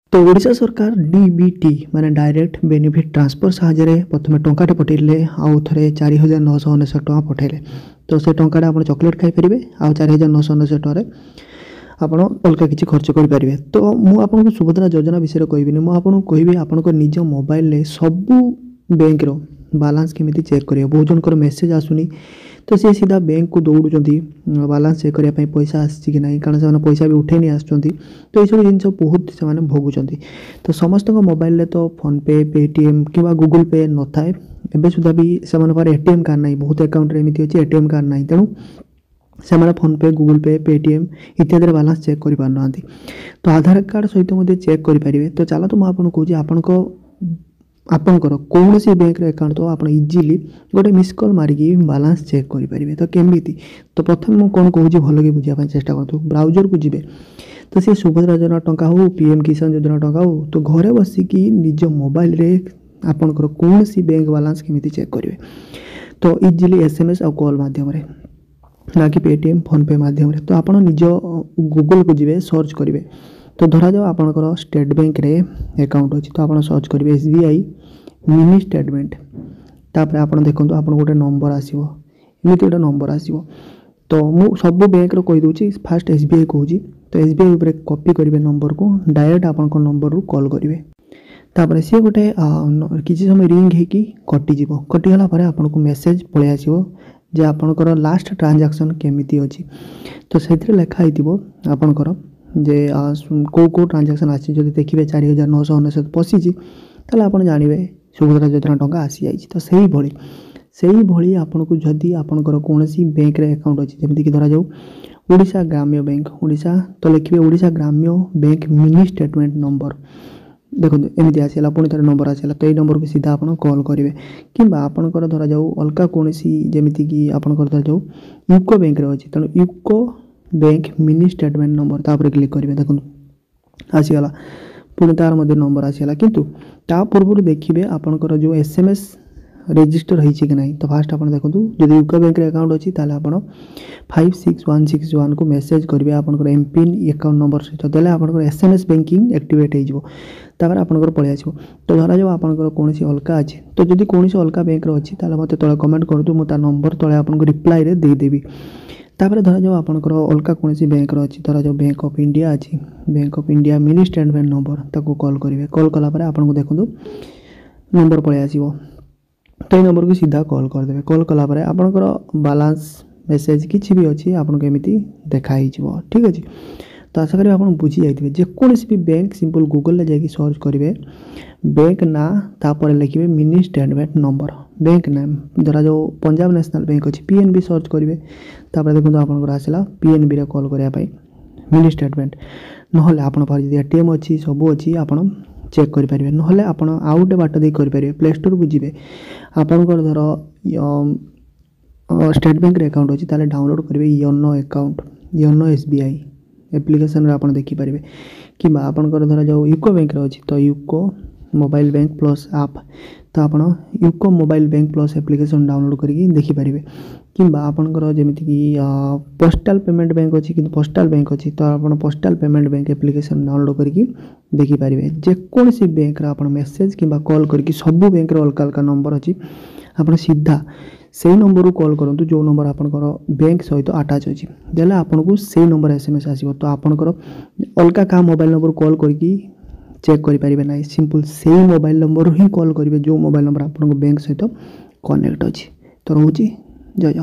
तो ओडिशा सरकार डीबीटी माने डायरेक्ट बेनिफिट ट्रांसफर साहाय्य प्रथम टंकाटे पठेले आउ थे 4999 टଙ୍କା पठेले। तो से टंकाटा आप चॉकलेट खाई पारे आउ 4999 टकर आपड़ अलग किसी खर्च करेंगे। तो मुझे सुभद्रा योजना विषय कहबी मुझे कहबी आप निज मोबाइल सबू बैंक बालांस केमी चेक करेंगे। बहुत जनकर मेसेज आसुनी तो सी सीधा बैंक को दौड़ुं बालांस चेक करने पैसा आसी कि ना कारण से पैसा भी उठे नहीं आसुँच। तो यह जिन बहुत से भोगुंट। तो समस्त मोबाइल तो फोन पे पेटीएम कि गूगल पे न थाए एवं सुधा भी से एटीएम कार्ड ना बहुत अकाउंट एमती अच्छे एटीएम कार्ड ना तेणु से फोन पे गूगल पे पेटीएम इत्यादि बालांस चेक कर पार ना। तो आधार कार्ड सहित चेक करेंगे। तो चलो तो मुझे कहूँ आपणकर कौन सी बैंक अकाउंट तो आप इजिली गोटे मिस कॉल मारिकी बालांस चेक करेंगे। तो केमी तो प्रथम मुझे कौन कहूँ भल कि बुझापी चेष्टा करूँ ब्राउजर को जी तो सी सुभद्रा योजना टंका हो पीएम किसान योजना टंका हो तो घरे बसिकी निज मोबाइल रे आपणकर कौन सी बैंक बालांस केमी चेक करेंगे। तो इजिली एसएमएस और कॉल मध्यम ना कि पेटीएम फोन पे मध्यम। तो आप निज गूगल को जी सर्च करेंगे। तो धरा जाओ आपणकर स्टेट बैंक रे अकाउंट अच्छी तो आप सर्च करेंगे एसबीआई मिनी स्टेटमेंट तापर आप देखो आप गोटे नंबर आसो एमती गोटे नंबर आसो। तो मु सब बैंक रो कही दूची फास्ट एसबीआई कहूँ। तो एसबीआई उपर कॉपी करेंगे नंबर को डायरेक्ट आप नंबर रू कॉल करेंगे। तापर सी गोटे किसी समय रिंग होगी कटिज कटिगला आपको मेसेज पलि आसो जे आपणकर लास्ट ट्रांजैक्शन केमिति अछि। तो से लिखाई आपणकर जे कौ ट्रांजैक्शन आसी जब देखिए 4999 पशिची ताले आप जानवे सुभद्रा योजना टंका आसी जाइए। तो सही भली आपन को जदि आपणकर कौन सी बैंक रे अकाउंट अच्छी जमीक धरा जाऊ ओडिशा ग्राम्य बैंक ओडिशा तो लिखे ओडिशा ग्राम्य बैंक मिनी स्टेटमेंट नंबर देखो एमती आसला पुणी थे नंबर आसला। तो ये नंबर को सीधा आप कॉल करेंगे कि आपणकर धरा जाऊ अलग कौन सी जमीक आपणकर धरा जाऊ यूको बैंक रे अच्छी तेणु UCO Bank mini statement number तापर क्लिक करेंगे। देखो आसीगला पुणी तार मध्य नंबर आसीगला किंतु ता पूर्व देखिए आपणकर जो एसएमएस रजिस्टर होती कि नहीं। तो फास्ट आप देखो जो यूको बैंक अकाउंट अच्छी ताले आप 56161 को मेसेज करेंगे आपंकर एमपिन अकाउंट नंबर सहित देले आपंकर एसएमएस बैंकिंग एक्टिवेट होपर आपंकर पलि आसो। तो धरा जाओ आपंकर कौन सी अलग अच्छी तो जब कौन सी अलग बैंक अच्छी मत तले कमेंट करूँ मुझे नंबर तले आपको रिप्लाई रे देदेवी। तापर धरा जाओ आपंकर अलग कौन सी बैंक अच्छी धरा जाओ बैंक ऑफ इंडिया अच्छी Bank of India mini statement number ताको कॉल करेंगे। कॉल कलापर आपको देखो नंबर पलि आसो। तो ये नंबर को सीधा कॉल करदे। कॉल कलापर आपंकर बालांस मेसेज किसी भी अच्छी आपको एमती देखाई ठीक अच्छे। तो आशा करें आप बुझी जाइए जेकोसी भी बैंक सिंपल गूगल जाकि सर्च करेंगे बैंक ना तापर लिखे मिनी स्टेटमेंट नंबर बैंक नाम धरा जो पंजाब नेशनल बैंक अच्छी पीएनबी सर्च करेंगे। तापर देखो आपंकर आसला पीएनबी रे कॉल करने मिनी स्टेटमेंट ना आप एटीएम अच्छी सब अच्छी आप चेक करेंगे ना आप आउ गोटे बाट दे करेंगे प्ले स्टोर को जी आपंकर धर स्टेट बैंक अकाउंट अच्छी ताले डाउनलोड करेंगे YONO account YONO SBI application आप देखिपारे कि आपंकर धरा जाओ यूको बैंक अच्छी तो यूको मोबाइल बैंक प्लस आप तो आप UCO mobile bank plus application download करके देखिपारे कि आपंकर जमीक पोस्टाल पेमेंट बैंक अच्छी कि पोस्टाल बैंक अच्छी तो आप postal payment bank application download करके देखिपारे जेकोसी बैंक आप मेसेज कि कॉल करके सब बैंक अलग अलग नंबर अच्छी आप सीधा से नंबर को कॉल करूँ जो नंबर आपंकर बैंक सहित अटैच अच्छी देला आपको से नंबर एसएमएस आसो। तो आपंकर अलग क्या मोबाइल नंबर कॉल करके चेक करेंगे ना सिंपल से मोबाइल नंबर ही कॉल करेंगे जो मोबाइल नंबर आप बैंक सहित कनेक्ट अच्छी। तो रोचे जय।